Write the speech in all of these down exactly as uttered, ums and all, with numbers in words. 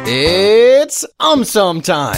It's AumSum time!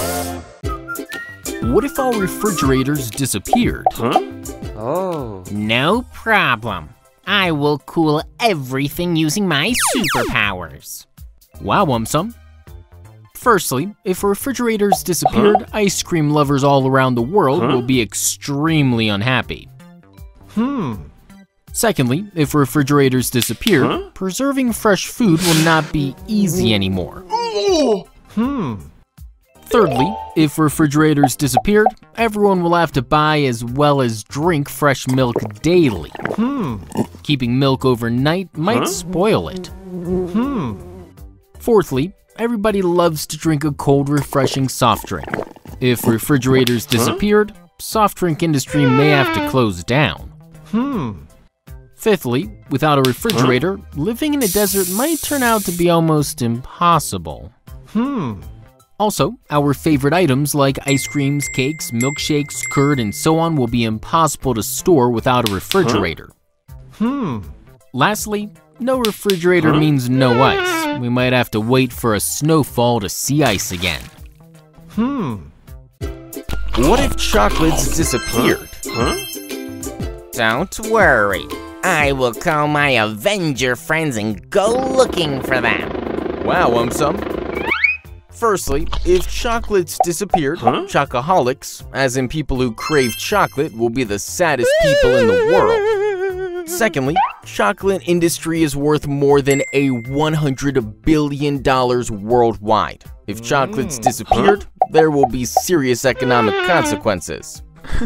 What if all refrigerators disappeared? Huh? Oh. No problem. I will cool everything using my superpowers. Wow, AumSum. Firstly, if refrigerators disappeared, huh? ice cream lovers all around the world huh? will be extremely unhappy. Hmm. Secondly, if refrigerators disappeared, huh? preserving fresh food will not be easy anymore. Hmm. Thirdly, if refrigerators disappeared, everyone will have to buy as well as drink fresh milk daily. Hmm. Keeping milk overnight might huh? spoil it. Hmm. Fourthly, everybody loves to drink a cold, refreshing soft drink. If refrigerators disappeared, soft drink industry may have to close down. Hmm. Fifthly, without a refrigerator, huh? living in a desert might turn out to be almost impossible. Hmm. Also, our favorite items like ice creams, cakes, milkshakes, curd, and so on will be impossible to store without a refrigerator. Hmm. Lastly, no refrigerator huh? means no ice. We might have to wait for a snowfall to see ice again. Hmm. What if chocolates disappeared? Huh? Don't worry. I will call my Avenger friends and go looking for them. Wow, AumSum. Firstly, if chocolates disappeared, huh? chocoholics, as in people who crave chocolate, will be the saddest people in the world. Secondly, chocolate industry is worth more than a one hundred billion dollars worldwide. If chocolates disappeared, huh? there will be serious economic consequences.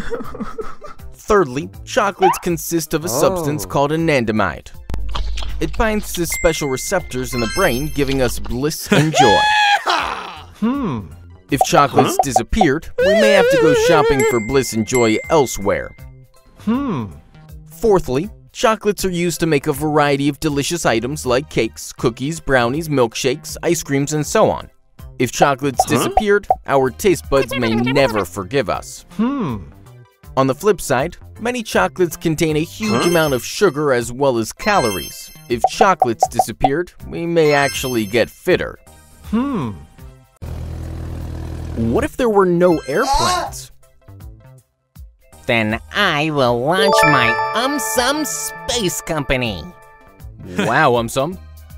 Thirdly, chocolates consist of a substance Oh. called anandamide. It binds to special receptors in the brain, giving us bliss and joy. Hmm. If chocolates Huh? disappeared, we may have to go shopping for bliss and joy elsewhere. Hmm. Fourthly, chocolates are used to make a variety of delicious items like cakes, cookies, brownies, milkshakes, ice creams, and so on. If chocolates Huh? disappeared, our taste buds may never forgive us. Hmm. On the flip side, many chocolates contain a huge Huh? amount of sugar as well as calories. If chocolates disappeared, we may actually get fitter. Hmm. What if there were no airplanes? Then I will launch my AumSum Space Company. Wow, AumSum.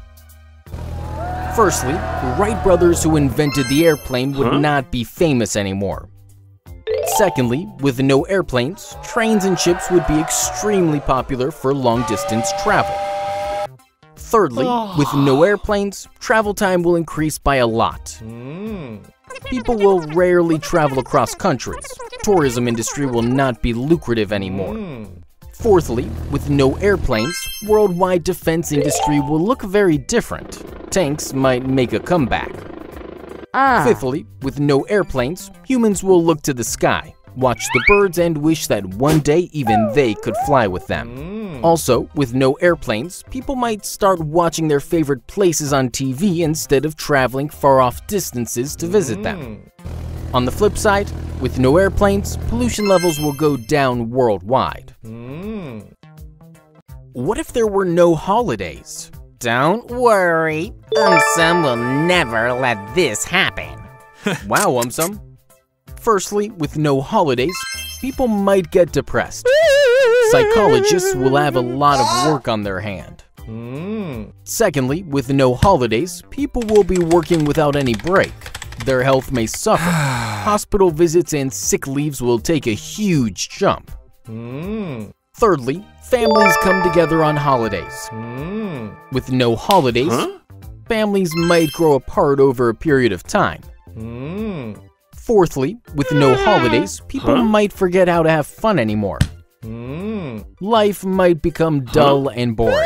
Firstly, the Wright brothers who invented the airplane would Huh? not be famous anymore. Secondly, with no airplanes, trains and ships would be extremely popular for long-distance travel. Thirdly, with no airplanes, travel time will increase by a lot. Hmm. People will rarely travel across countries. Tourism industry will not be lucrative anymore. Hmm. Fourthly, with no airplanes, worldwide defense industry will look very different. Tanks might make a comeback. Ah. Fifthly, with no airplanes, humans will look to the sky, watch the birds, and wish that one day even they could fly with them. Hmm. Also, with no airplanes, people might start watching their favorite places on T V instead of traveling far-off distances to visit them. On the flip side, with no airplanes, pollution levels will go down worldwide. Hmm. What if there were no holidays? Don't worry. AumSum will never let this happen. Wow, AumSum. Firstly, with no holidays, people might get depressed. Psychologists will have a lot of work on their hand. Hmm. Secondly, with no holidays, people will be working without any break. Their health may suffer. Hospital visits and sick leaves will take a huge jump. Hmm. Thirdly, families come together on holidays. Hmm. With no holidays, Huh? families might grow apart over a period of time. Hmm. Fourthly, with no holidays, people Huh? might forget how to have fun anymore. Hmm. Life might become dull and boring.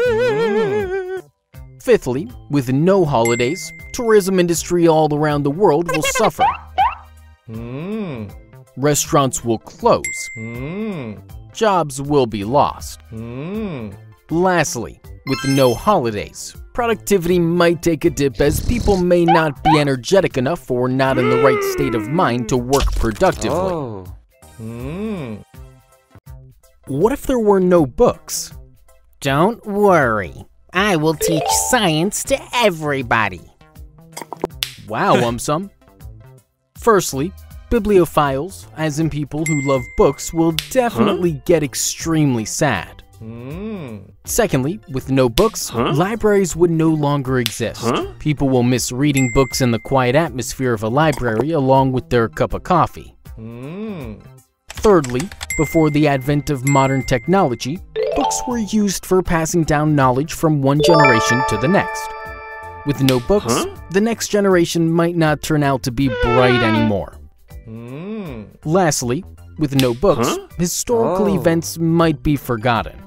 Hmm. Fifthly, with no holidays, tourism industry all around the world will suffer. Hmm. Restaurants will close. Hmm. Jobs will be lost. Hmm. Lastly, with no holidays, productivity might take a dip as people may not be energetic enough or not in the right state of mind to work productively. Oh. Hmm. What if there were no books? Don't worry. I will teach science to everybody. Wow, AumSum. Firstly, bibliophiles, as in people who love books, will definitely huh? get extremely sad. Mm. Secondly, with no books, huh? libraries would no longer exist. Huh? People will miss reading books in the quiet atmosphere of a library along with their cup of coffee. Mm. Thirdly, before the advent of modern technology, books were used for passing down knowledge from one generation to the next. With no books, huh? the next generation might not turn out to be bright anymore. Mm. Lastly, with no books, huh? historical oh. events might be forgotten.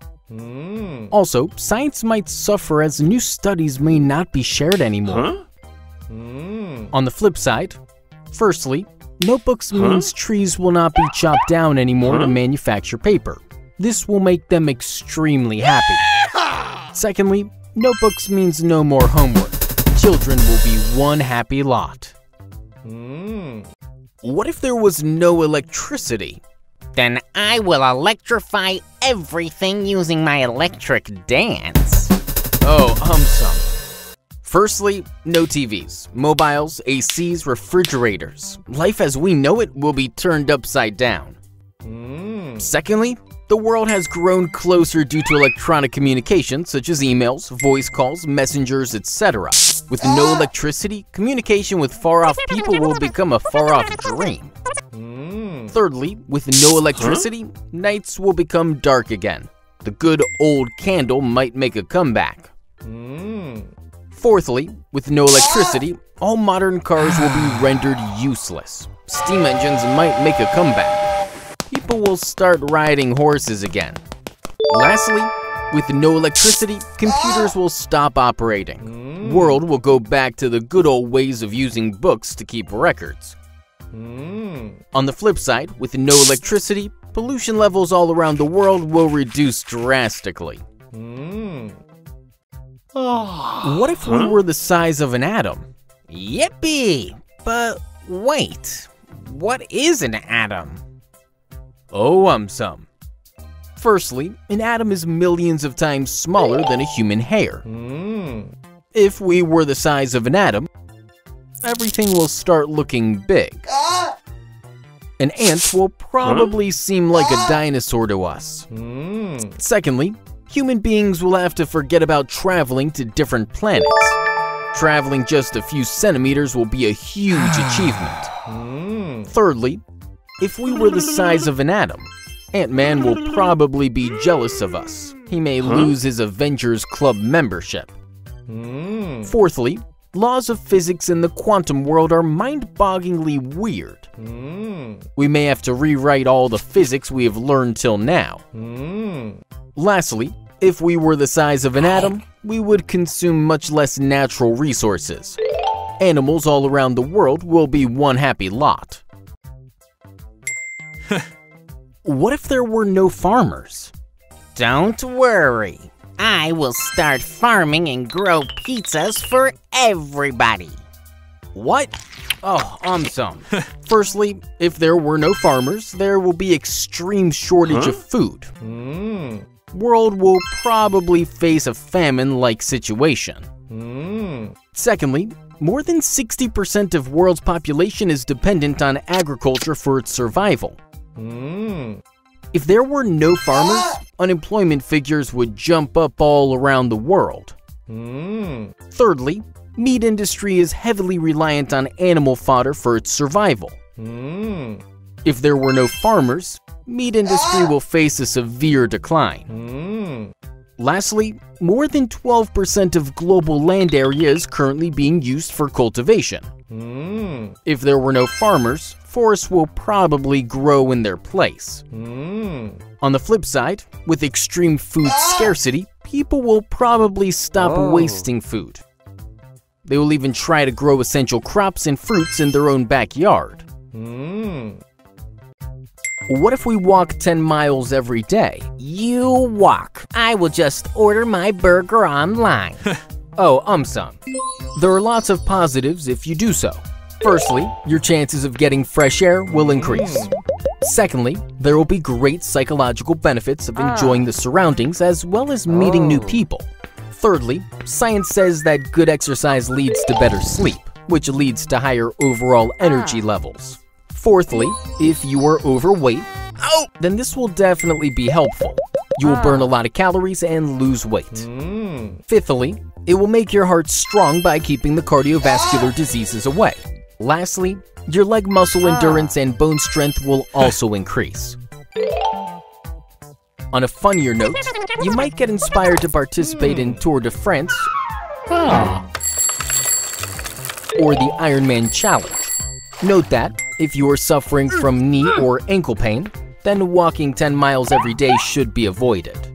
Mm. Also, science might suffer as new studies may not be shared anymore. Huh? Mm. On the flip side, firstly, notebooks huh? means trees will not be chopped down anymore huh? to manufacture paper. This will make them extremely happy. Secondly, notebooks means no more homework. Children will be one happy lot. Mm. What if there was no electricity? Then I will electrify everything using my electric dance. Oh, AumSum. Firstly, no T Vs, mobiles, A Cs, refrigerators. Life as we know it will be turned upside down. Mm. Secondly, the world has grown closer due to electronic communication such as emails, voice calls, messengers, et cetera. With no electricity, communication with far-off people will become a far-off dream. Mm. Thirdly, with no electricity, huh? nights will become dark again. The good old candle might make a comeback. Mm. Fourthly, with no electricity, all modern cars will be rendered useless. Steam engines might make a comeback. People will start riding horses again. Lastly, with no electricity, computers will stop operating. Mm. World will go back to the good old ways of using books to keep records. Mm. On the flip side, with no electricity, pollution levels all around the world will reduce drastically. Mm. What if we were the size of an atom? Yippee! But wait, what is an atom? Oh, AumSum. Firstly, an atom is millions of times smaller than a human hair. Mm. If we were the size of an atom, everything will start looking big. An ant will probably huh? seem like a dinosaur to us. Mm. Secondly, human beings will have to forget about traveling to different planets. Traveling just a few centimeters will be a huge achievement. Mm. Thirdly, if we were the size of an atom, Ant-Man will probably be jealous of us. He may huh? lose his Avengers Club membership. Mm. Fourthly, laws of physics in the quantum world are mind-bogglingly weird. Mm. We may have to rewrite all the physics we have learned till now. Mm. Lastly, if we were the size of an atom, we would consume much less natural resources. Animals all around the world will be one happy lot. What if there were no farmers? Don't worry. I will start farming and grow pizzas for everybody. What? Oh, AumSum. Firstly, if there were no farmers, there will be extreme shortage huh? of food. Mm. World will probably face a famine-like situation. Mm. Secondly, more than sixty percent of world's population is dependent on agriculture for its survival. Mm. If there were no farmers, unemployment figures would jump up all around the world. Mm. Thirdly, meat industry is heavily reliant on animal fodder for its survival. Mm. If there were no farmers, meat industry will face a severe decline. Mm. Lastly, more than twelve percent of global land area is currently being used for cultivation. Mm. If there were no farmers, forests will probably grow in their place. Mm. On the flip side, with extreme food scarcity, people will probably stop Oh. wasting food. They will even try to grow essential crops and fruits in their own backyard. Mm. What if we walk ten miles every day? You walk. I will just order my burger online. Oh, AumSum. There are lots of positives if you do so. Firstly, your chances of getting fresh air will increase. Secondly, there will be great psychological benefits of enjoying the surroundings as well as meeting new Oh. people. Thirdly, science says that good exercise leads to better sleep. which leads to higher overall energy levels. Fourthly, if you are overweight, oh, then this will definitely be helpful. You will burn a lot of calories and lose weight. Mm. Fifthly, it will make your heart strong by keeping the cardiovascular diseases away. Lastly, your leg muscle endurance and bone strength will also increase. On a funnier note, you might get inspired to participate in Tour de France or the Ironman Challenge. Note that, if you are suffering from knee or ankle pain, then walking ten miles every day should be avoided.